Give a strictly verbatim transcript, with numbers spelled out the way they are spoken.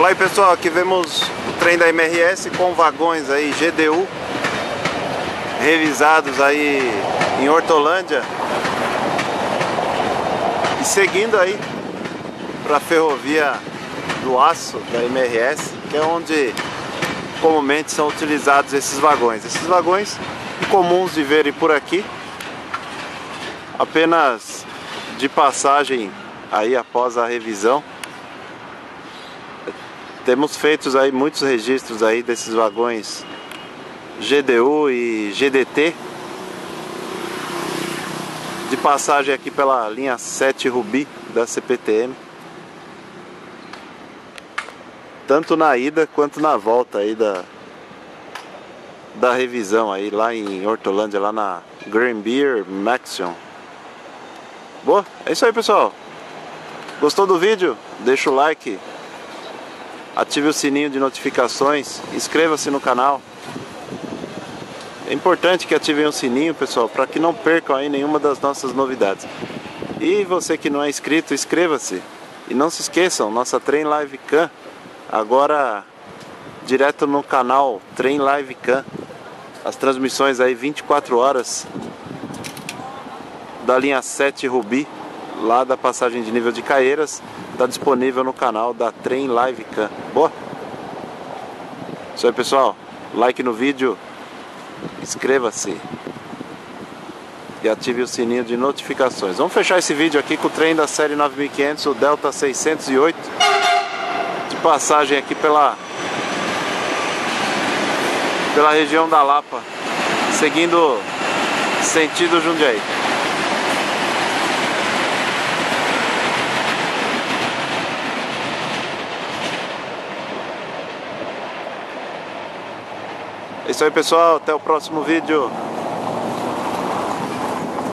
Fala aí pessoal, aqui vemos o trem da M R S com vagões aí G D U revisados aí em Hortolândia e seguindo aí para a ferrovia do aço da M R S, que é onde comumente são utilizados esses vagões. Esses vagões comuns de verem por aqui, apenas de passagem aí após a revisão. Temos feitos aí muitos registros aí desses vagões G D U e G D T de passagem aqui pela linha sete Rubi da C P T M, tanto na ida quanto na volta aí da da revisão aí lá em Hortolândia, lá na Green Beer Maxion. Boa, é isso aí pessoal. Gostou do vídeo? Deixa o like, ative o sininho de notificações, inscreva-se no canal. É importante que ativem o sininho, pessoal, para que não percam aí nenhuma das nossas novidades. E você que não é inscrito, inscreva-se. E não se esqueçam, nossa Trem Live Cam, agora direto no canal Trem Live Cam. As transmissões aí vinte e quatro horas da linha sete Rubi, lá da passagem de nível de Caieiras, está disponível no canal da Trem Live Cam. Boa? Isso aí pessoal, like no vídeo, inscreva-se e ative o sininho de notificações. Vamos fechar esse vídeo aqui com o trem da série nove mil e quinhentos, o Delta seiscentos e oito, de passagem aqui pela pela região da Lapa, seguindo sentido Jundiaí. É isso aí pessoal, até o próximo vídeo.